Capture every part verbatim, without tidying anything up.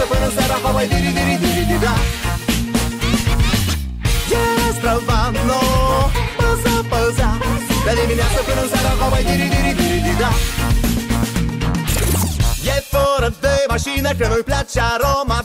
până seara Hawaii, diri, diri, diri, diri, da. Ești răvanlo, păza, păza, de dimineață până seara Hawaii, diri, diri, diri, diri, da. E fără de mașină că nu-i place aroma.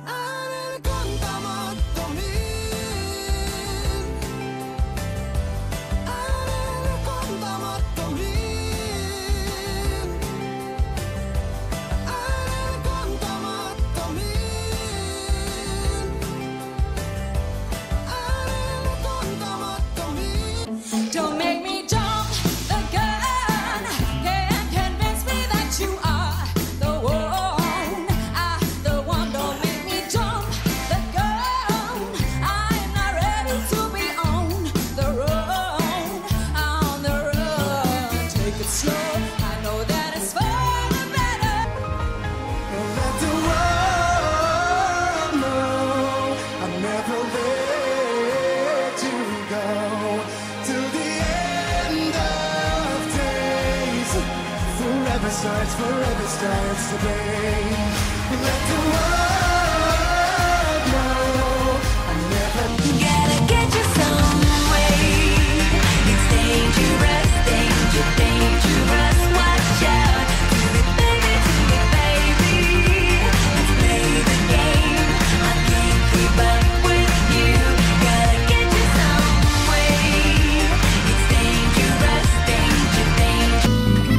Forever starts, forever starts today. Let the world know I never gotta get you some way. It's dangerous, danger, dangerous. Watch out, do it, baby, do it, baby. Let's play the game. I can't keep up with you. Gotta get you some way. It's dangerous, danger, danger.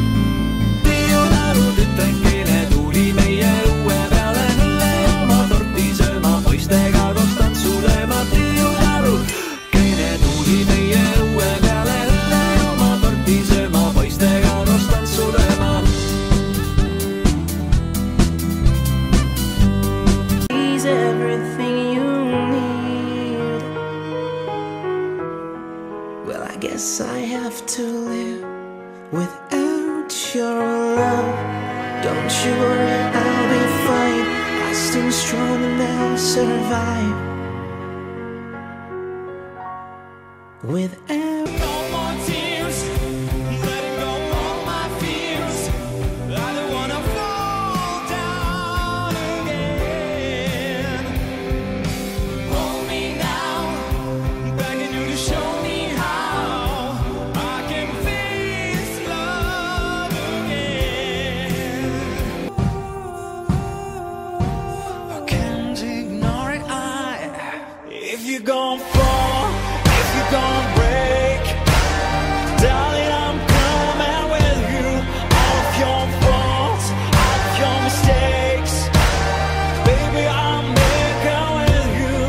Well, I guess I have to live without your love. Don't you worry, I'll be fine. I stand strong and I'll survive. Without no more tears, letting go all my fears. I don't wanna fall down again. Hold me now, begging you to show me how I can face love again. I can't ignore it, I if you're gonna fall, if you're gonna break, darling, I'm coming with you. All of your faults, all of your mistakes, baby, I'm making with you.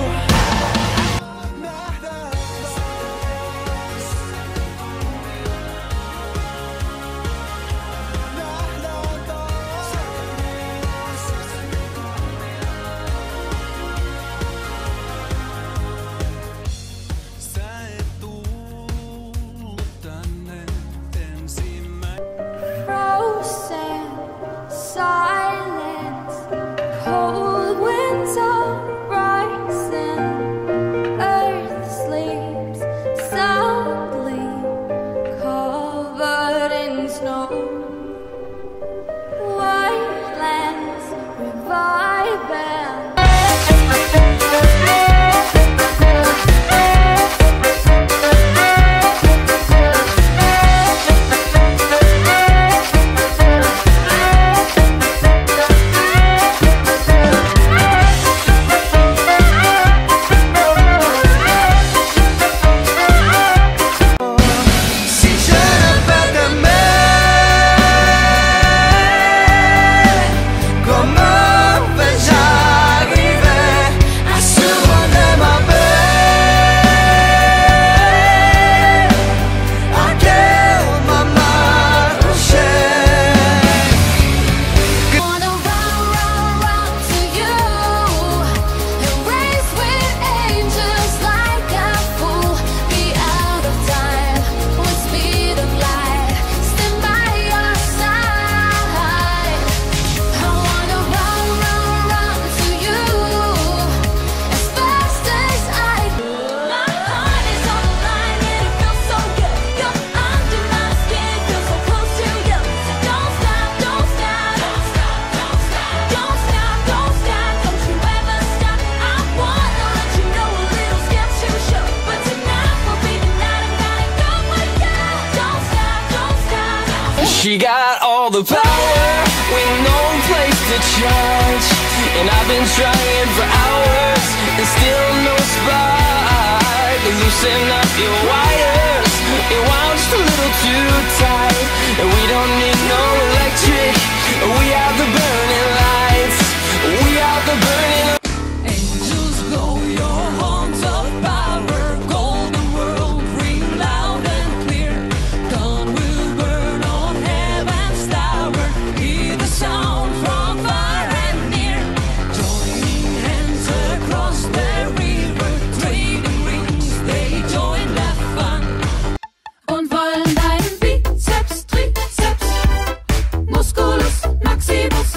She got all the power with no place to charge. And I've been trying for hours and still no spark. Loosen up your wires, your wound just a little too tight. And we don't need no electric, we have the burning lights. We have the burning. Angels blow your horns of power, golden world ring loud and clear. Dawn will burn on heaven's tower, hear the sound from far and near. Joining hands across the river, trading rings, they join the fun. Und wollen deinen Bizeps, Trizeps, Musculus Maximus.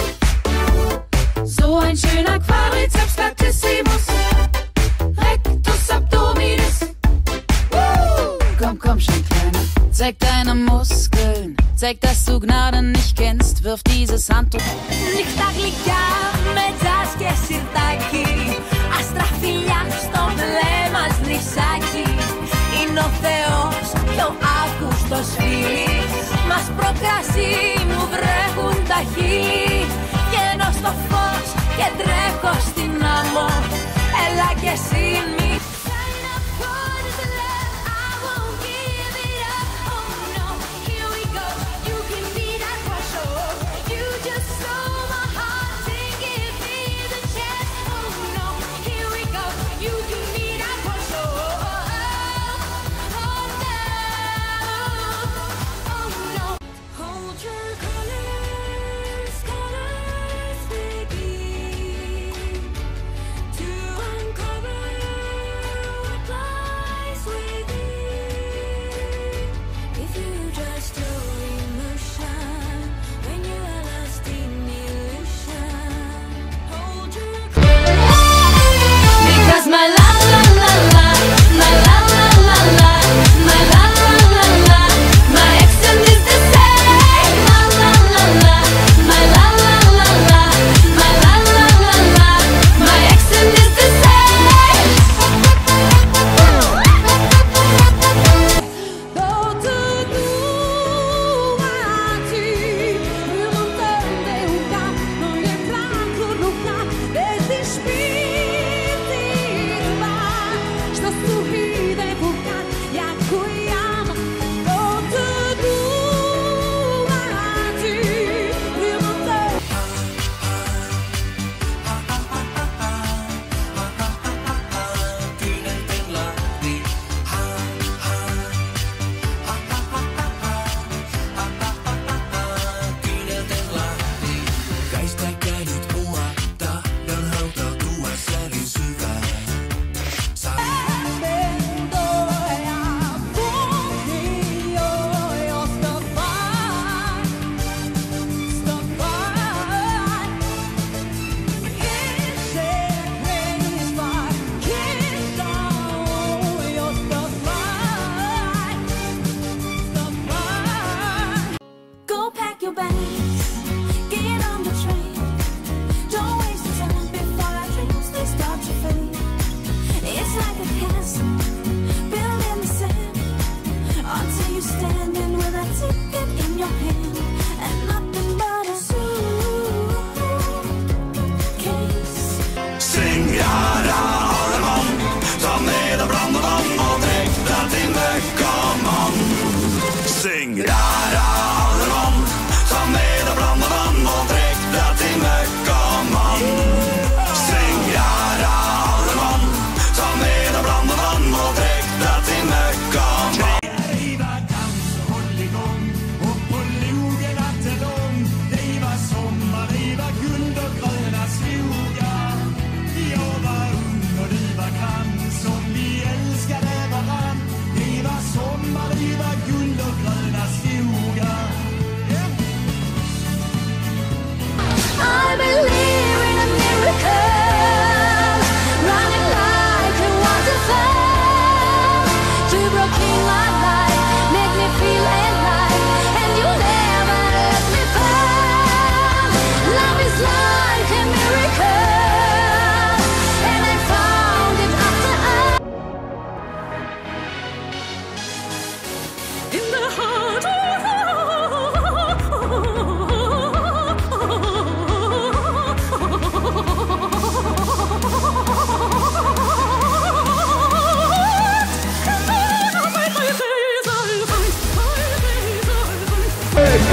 So ein schöner Quadrizeps latissimus, Rectus abdominis. Woo! Komm, komm schon, Kleiner, zeig deine Muskeln, zeig, dass du Gnade nicht kennst, wirf dieses Handtuch. Νύχτα γλυκιά με τζας και σιρτάκι, άστρα φιλιά στο μπλε μας νησάκι. Είναι ο Θεός και ο Αύγουστος φίλοι, μας προκρασί μου βρέχουν τα χείλη. Βγαίνω στο φως και τρέχω στην άμμο, έλα κι εσύ μη. Give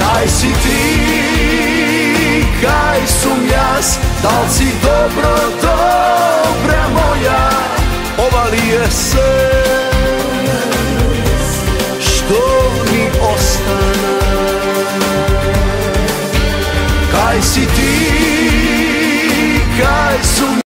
Kaj si ti, kaj sum jaz, dal si dobro, dobra moja, ova li je se, što mi ostane. Kaj si ti, kaj sum